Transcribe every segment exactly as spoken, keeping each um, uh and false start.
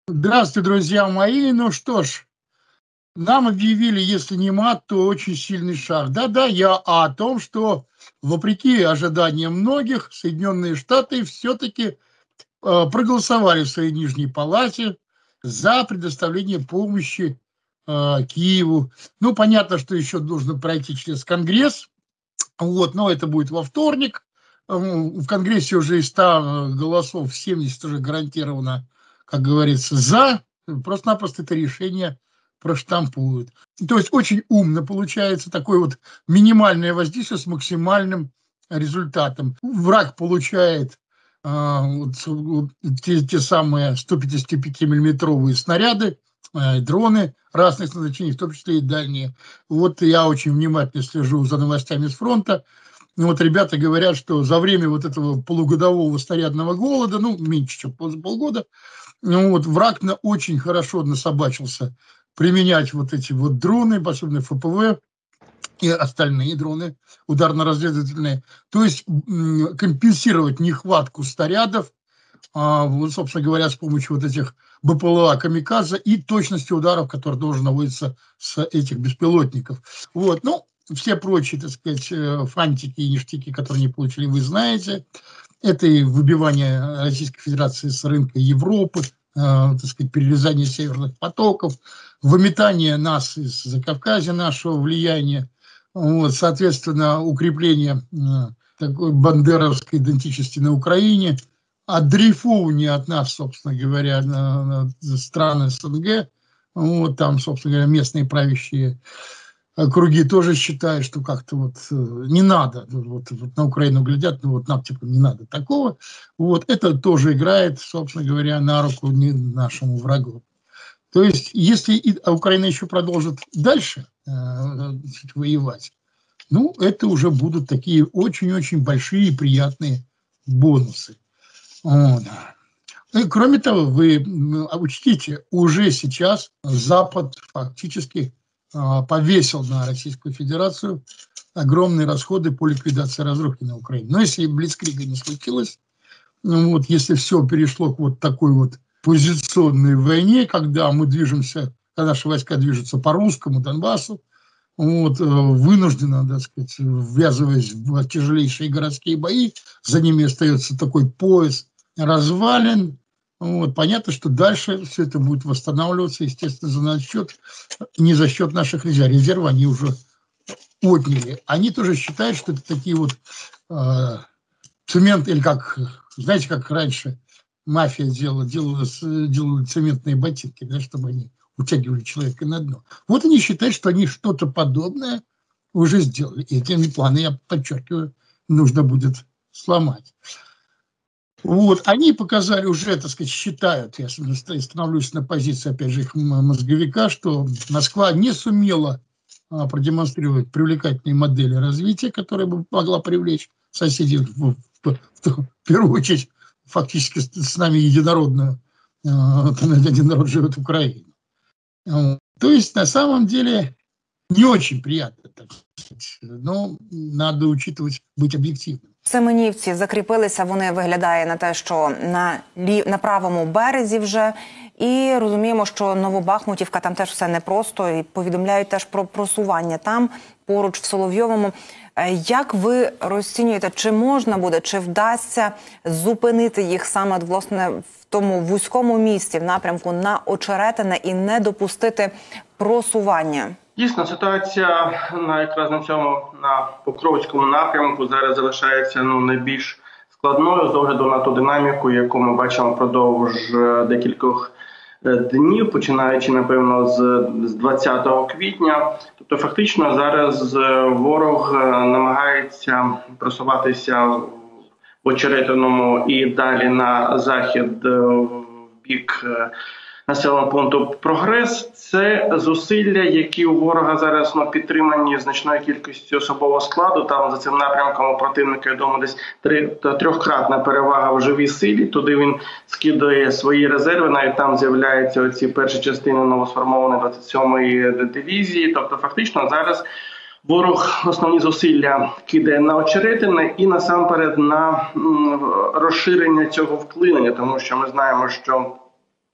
Здравствуйте, друзья мои. Ну что ж, нам объявили, если не мат, то очень сильный шаг. Да-да, я о том, что, вопреки ожиданиям многих, Соединенные Штаты все-таки э, проголосовали в своей Нижней Палате за предоставление помощи э, Киеву. Ну, понятно, что еще должен пройти через Конгресс, вот, но это будет во вторник. Эм, В Конгрессе уже из ста голосов семьдесят уже гарантированно, как говорится, за. Просто-напросто это решение проштампуют. То есть очень умно получается такое вот минимальное воздействие с максимальным результатом. Враг получает а, вот, вот те, те самые сто пятидесятипятимиллиметровые снаряды, э, дроны разных назначений, в том числе и дальние. Вот я очень внимательно слежу за новостями с фронта. И вот ребята говорят, что за время вот этого полугодового снарядного голода, ну, меньше, чем полгода, ну, вот враг на очень хорошо насобачился применять вот эти вот дроны, особенно эф пэ вэ и остальные дроны ударно-разведывательные. То есть компенсировать нехватку снарядов, а, вот, собственно говоря, с помощью вот этих бэ пэ эл а «Камикадзе» и точности ударов, которые должен наводиться с этих беспилотников. Вот, ну, все прочие, так сказать, фантики и ништяки, которые не получили, вы знаете. Это и выбивание Российской Федерации с рынка Европы, э, так сказать, перерезание северных потоков, выметание нас из Закавказья, нашего влияния, вот, соответственно, укрепление э, такой бандеровской идентичности на Украине, отдрейфовывание от нас, собственно говоря, на, на страны эс эн гэ, вот, там, собственно говоря, местные правящие круги тоже считают, что как-то вот не надо, вот, вот на Украину глядят, ну вот нам типа не надо такого. Вот это тоже играет, собственно говоря, на руку не нашему врагу. То есть, если и, а Украина еще продолжит дальше э, воевать, ну, это уже будут такие очень-очень большие и приятные бонусы. Вот. И, кроме того, вы учтите, уже сейчас Запад фактически повесил на Российскую Федерацию огромные расходы по ликвидации разрухи на Украине. Но если блицкрига не случилось, ну вот, если все перешло к вот такой вот позиционной войне, когда мы движемся, когда наши войска движутся по русскому Донбассу, вот, вынужденно, так сказать, ввязываясь в тяжелейшие городские бои, за ними остается такой пояс развалин. Вот, понятно, что дальше все это будет восстанавливаться, естественно, за наш счет, не за счет наших резервов. Резервы они уже отняли. Они тоже считают, что это такие вот э, цемент, или как, знаете, как раньше мафия делала, делала, делала цементные ботинки, да, чтобы они утягивали человека на дно. Вот они считают, что они что-то подобное уже сделали. И эти планы, я подчеркиваю, нужно будет сломать. Вот, они показали уже, так сказать, считают, я становлюсь на позиции, опять же, их мозговика, что Москва не сумела а, продемонстрировать привлекательные модели развития, которые бы могла привлечь соседей, в, в, в, в первую очередь, фактически с, с нами единородную, а, один народ живет в Украине. Вот. То есть, на самом деле, не очень приятно, так сказать, но надо учитывать, быть объективным. Семенівці закріпилися, вони виглядає на те, що на, лі... на правому березі вже. І розуміємо, що Новобахмутівка, там теж все непросто. І повідомляють теж про просування там, поруч в Соловйовому. Як ви розцінюєте, чи можна буде, чи вдасться зупинити їх саме, власне, в тому вузькому місці, в напрямку на Очеретине і не допустити просування? Дійсно, ситуація на якраз на цьому, на Покровському напрямку зараз залишається ну, найбільш складною з огляду на ту динаміку, яку ми бачимо впродовж декількох днів, починаючи, напевно, з, з двадцятого квітня. Тобто, фактично, зараз ворог намагається просуватися в Очеретиному і далі на захід в бік населеного пункту «Прогрес». Це зусилля, які у ворога зараз ну, підтримані значною кількістю особового складу. Там за цим напрямком у противника, я думаю, десь три, трьохкратна перевага в живій силі. Туди він скидає свої резерви, навіть там з'являються оці перші частини новосформованої двадцять сьомої дивізії. Тобто фактично зараз ворог основні зусилля кидає на Очеретине і насамперед на м, розширення цього вклинення, тому що ми знаємо, що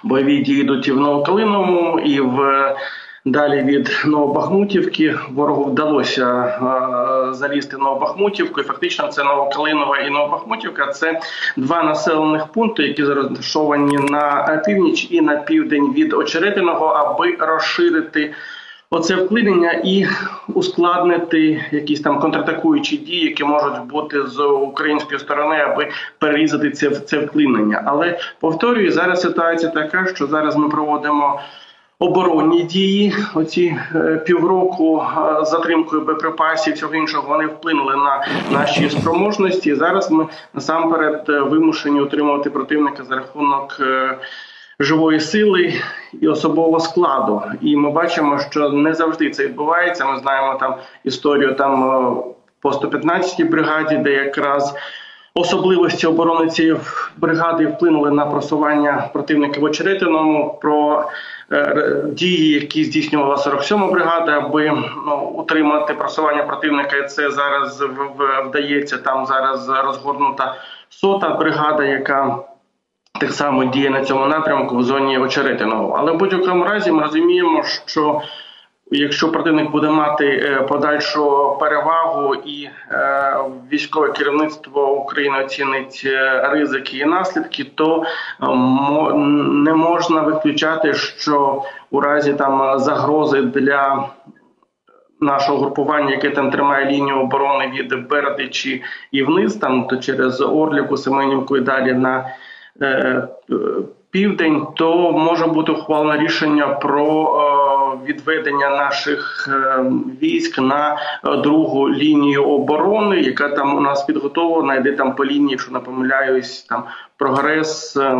бойові дії йдуть і в Новокалиновому, і в далі від Новобахмутівки. Ворогу вдалося е, залізти в Новобахмутівку, і фактично це Новокалинова і Новобахмутівка – це два населених пункти, які розташовані на північ і на південь від Очеретиного, аби розширити оце вклинення і ускладнити якісь там контратакуючі дії, які можуть бути з української сторони, аби перерізати це, це вклинення. Але, повторюю, зараз ситуація така, що зараз ми проводимо оборонні дії. Оці е, півроку е, з затримкою боєприпасів і всього іншого, вони вплинули на наші спроможності. Зараз ми насамперед вимушені утримувати противника за рахунок е, живої сили і особового складу. І ми бачимо, що не завжди це відбувається. Ми знаємо там історію там по сто п'ятнадцятій бригаді, де якраз особливості оборони цієї бригади вплинули на просування противника в Очеретиному, про е, дії, які здійснювала сорок сьома бригада, аби ну, утримати просування противника. І це зараз в, в, вдається. Там зараз розгорнута сота бригада, яка так само діє на цьому напрямку в зоні Очеретиного. Але в будь-якому разі ми розуміємо, що якщо противник буде мати подальшу перевагу і е, військове керівництво України оцінить ризики і наслідки, то е, не можна виключати, що у разі там загрози для нашого групування, яке там тримає лінію оборони від Бердичі і вниз, там то через Орлівку, Семенівку і далі на е, південь, то може бути ухвалено рішення про е, відведення наших е, військ на е, другу лінію оборони, яка там у нас підготовлена, йде там по лінії, якщо не помиляюсь, там Прогрес, е,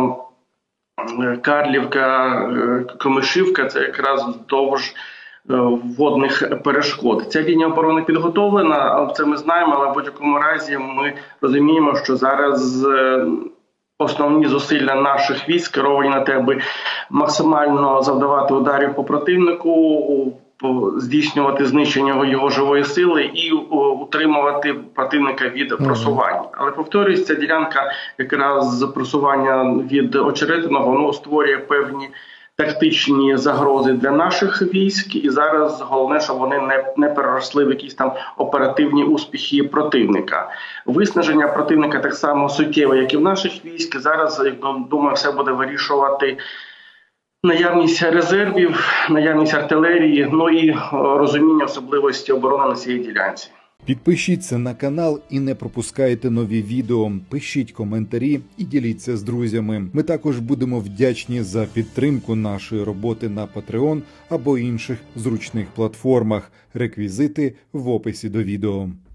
Карлівка, е, Комишівка, це якраз вздовж водних перешкод. Ця лінія оборони підготовлена, це ми знаємо, але в будь-якому разі ми розуміємо, що зараз основні зусилля наших військ керовані на те, аби максимально завдавати ударів по противнику, здійснювати знищення його живої сили і утримувати противника від просування. Але, повторюсь, ця ділянка якраз з просування від Очеретиного, воно створює певні тактичні загрози для наших військ, і зараз головне, щоб вони не, не переросли в якісь там оперативні успіхи противника. Виснаження противника так само суттєве, як і в наших військ. Зараз, думаю, все буде вирішувати наявність резервів, наявність артилерії, ну і розуміння особливості оборони на цій ділянці. Підпишіться на канал і не пропускайте нові відео, пишіть коментарі і діліться з друзями. Ми також будемо вдячні за підтримку нашої роботи на Patreon або інших зручних платформах. Реквізити в описі до відео.